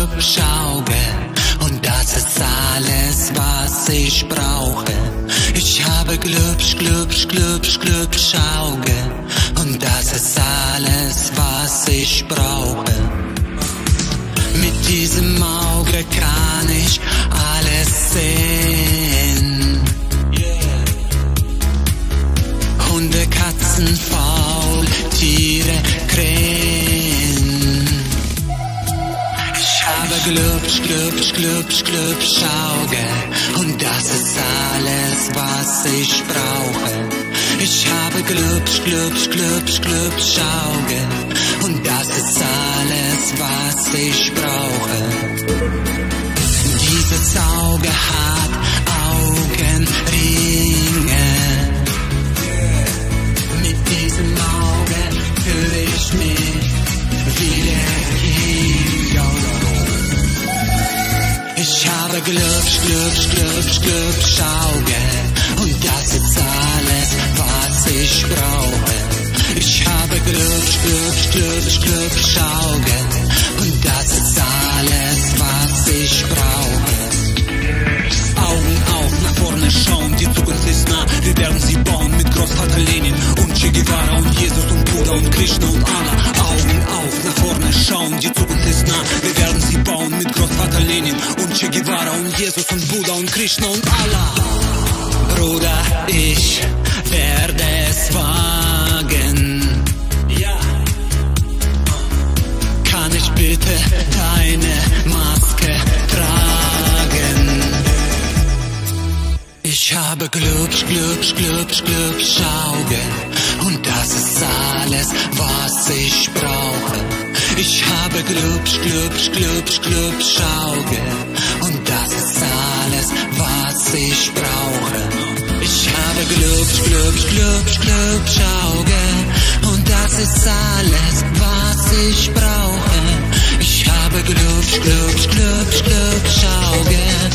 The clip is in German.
Glubschauge und das ist alles, was ich brauche. Ich habe Glubschauge und das ist alles, was ich brauche. Mit diesem Auge kann ich alles sehen. Hunde, Katzen, Faultiere, Krähen. Ich habe Glubschauge und das ist alles, was ich brauche. Ich habe Glubschauge und das ist alles, was ich brauche. Dieses Auge hat Augenringe. Mit diesem Auge fühle ich mich wie der King. Ich habe Glubschauge und das ist alles, was ich brauche. Ich habe Glubschauge und das ist alles, was ich brauche. Augen auf, nach vorne schauen, die Zukunft ist nah. Wir werden sie bauen mit Großvater Lenin und Che Guevara und Jesus und Buddha und Krishna und Allah. Augen auf, nach vorne schauen, die Zukunft ist nah. Wir werden sie bauen mit Großvater Lenin und Che Guevara und Jesus und Buddha und Krishna und Allah. Bruder, ich werde es wagen. Ja. Kann ich bitte deine Maske tragen? Ich habe Glubschauge und das ist alles, was ich brauche. Ich habe Glubschauge und das ist alles, was ich brauche. Ich habe Glubschauge und das ist alles, was ich brauche. Ich habe Glubschauge